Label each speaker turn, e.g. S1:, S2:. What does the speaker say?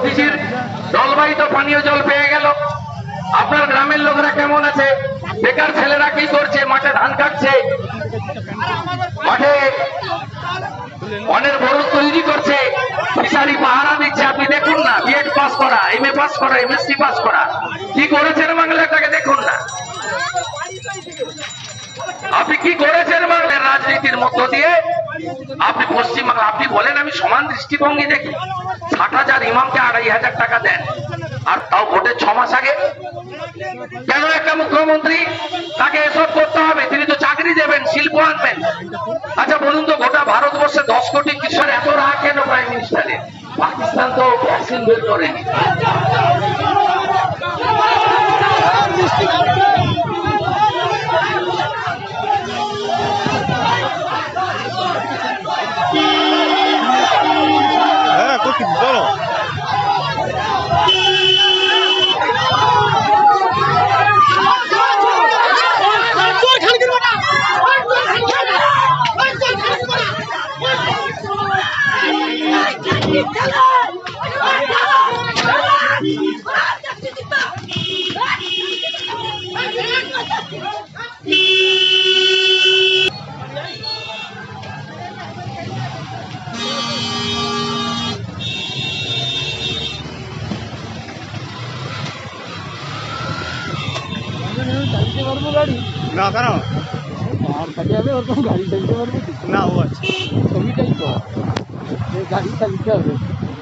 S1: মোদিজির জলবাহিত পানীয় জল পেয়ে গেল। আপনার গ্রামের লোকেরা কেমন আছে? বেকার ছেলেরা কি করছে? মাঠে ধান কাটছে, মাঠে অনেক বড় তৈরি করছে, ফিশারি পাহারা দিচ্ছে। আপনি দেখুন না, বিএড পাস করা, এমএ পাস করা, এমএসসি পাস করা, কি করেছেন বাংলাটাকে দেখুন না। আপনি কি করেছেন বাংলার রাজনীতির মধ্য দিয়ে? আপনি পশ্চিমবাংলা, আপনি বলেন আমি সমান দৃষ্টিভঙ্গি দেখি। 60,000 ইমামকে 2,500 টাকা দেন, আর তাও ভোটের 6 মাস আগে। কেন একটা মুখ্যমন্ত্রী তাকে এসব করতে হবে? তিনি তো চাকরি দেবেন, শিল্প আনবেন। আচ্ছা বলুন তো, গোটা ভারতবর্ষে 10 কোটি কিশোর এত রাগ কেন প্রাইম মিনিস্টারের? পাকিস্তান তো ভ্যাকসিন বের করেনি।
S2: বলো গাড়ি না কেন খালি হবে, ওরকম গাড়ি চালিতে পারবে না। ও আচ্ছা, ছবিটাই তো গাড়ি চালিতে হবে।